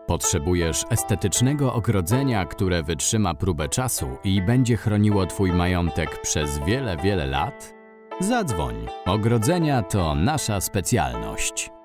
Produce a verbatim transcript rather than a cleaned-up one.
Potrzebujesz estetycznego ogrodzenia, które wytrzyma próbę czasu i będzie chroniło Twój majątek przez wiele, wiele lat? Zadzwoń. Ogrodzenia to nasza specjalność.